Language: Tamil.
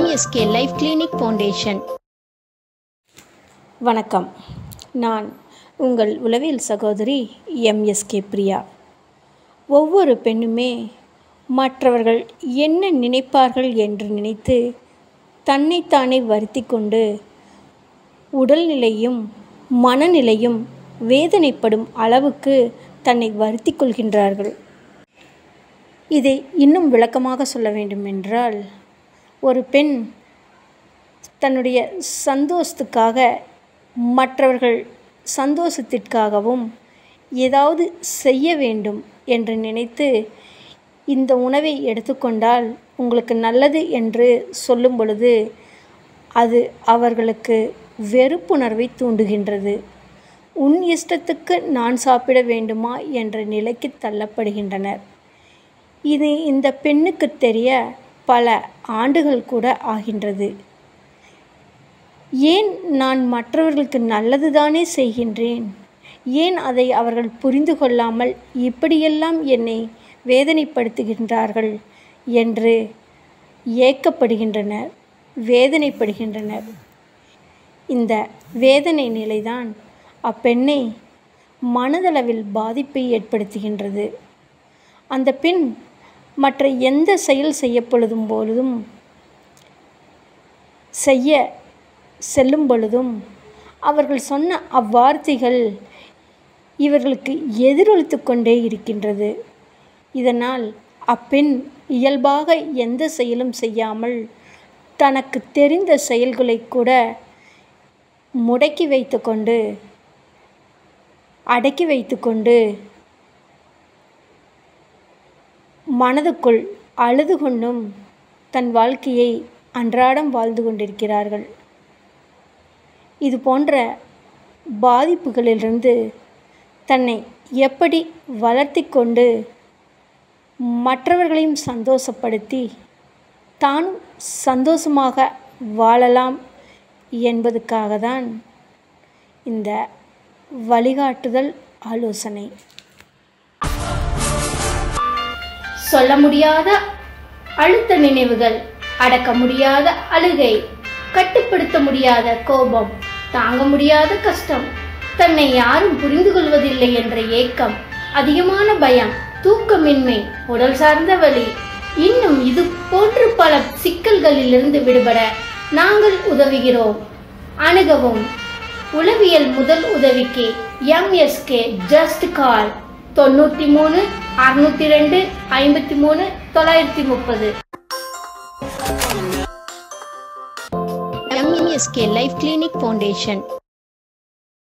MSK life clinic foundation. வணக்கம். நான் உங்கள் உளவியல் சகோதரி MSK பிரியா. ஒவ்வொரு பெண்ணுமே மற்றவர்கள் என்ன நினைப்பார்கள் என்று நினைத்து தன்னைத்தானே வருத்தி கொண்டு உடல்நிலையும் மனநிலையும் வேதனைப்படும் அளவுக்கு தன்னை வருத்தி கொள்கின்றார்கள். இதை இன்னும் விளக்கமாக சொல்ல வேண்டுமென்றால், ஒரு பெண் தன்னுடைய சந்தோஷத்துக்காக மற்றவர்கள் சந்தோஷத்திற்காகவும் ஏதாவது செய்ய வேண்டும் என்று நினைத்து இந்த உணவை எடுத்துக்கொண்டால் உங்களுக்கு நல்லது என்று சொல்லும் பொழுது அது அவர்களுக்கு வெறுப்புணர்வை தூண்டுகின்றது. உன் இஷ்டத்துக்கு நான் சாப்பிட வேண்டுமா என்ற நிலைக்கு தள்ளப்படுகின்றனர். இது இந்த பெண்ணுக்கு தெரிய பல ஆண்டுகள் கூட ஆகின்றது. ஏன் நான் மற்றவர்களுக்கு நல்லதுதானே செய்கின்றேன், ஏன் அதை அவர்கள் புரிந்து கொள்ளாமல் இப்படியெல்லாம் என்னை வேதனைப்படுத்துகின்றார்கள் என்று ஏக்கப்படுகின்றனர், வேதனைப்படுகின்றனர். இந்த வேதனை நிலைதான் அப்பெண்ணை மனதளவில் பாதிப்பை ஏற்படுத்துகின்றது. அந்த பெண் மற்ற எந்த செயல் செய்யப்பொழுதும் பொழுதும் செய்ய செல்லும் பொழுதும் அவர்கள் சொன்ன அவ்வார்த்தைகள் இவர்களுக்கு எதிரொலித்து கொண்டே இருக்கின்றது. இதனால் அப்பெண் இயல்பாக எந்த செயலும் செய்யாமல் தனக்கு தெரிந்த செயல்களை கூட முடக்கி வைத்துக்கொண்டு அடக்கி வைத்துக்கொண்டு மனதுக்குள் அழுது கொண்டும் தன் வாழ்க்கையை அன்றாடம் வாழ்ந்து கொண்டிருக்கிறார்கள். இது போன்ற பாதிப்புகளிலிருந்து தன்னை எப்படி வளர்த்தி கொண்டு மற்றவர்களையும் சந்தோஷப்படுத்தி தானும் சந்தோஷமாக வாழலாம் என்பதுக்காக தான் இந்த வழிகாட்டுதல் ஆலோசனை. சொல்ல முடியாத அழுத்த நினைவுகள், அடக்க முடியாத அழுகை, கட்டுப்படுத்த முடியாத கோபம், தாங்க முடியாத கஷ்டம், தன்னை யாரும் புரிந்து கொள்வதில்லை என்ற ஏக்கம், அதிகமான பயம், தூக்கமின்மை, உடல் சார்ந்த வலி, இன்னும் இது போன்று பல சிக்கல்களிலிருந்து விடுபட நாங்கள் உதவுகிறோம். அணுகவும். உளவியல் முதல் உதவிக்கு MSK just call 93 602 53 930. MSK life clinic foundation.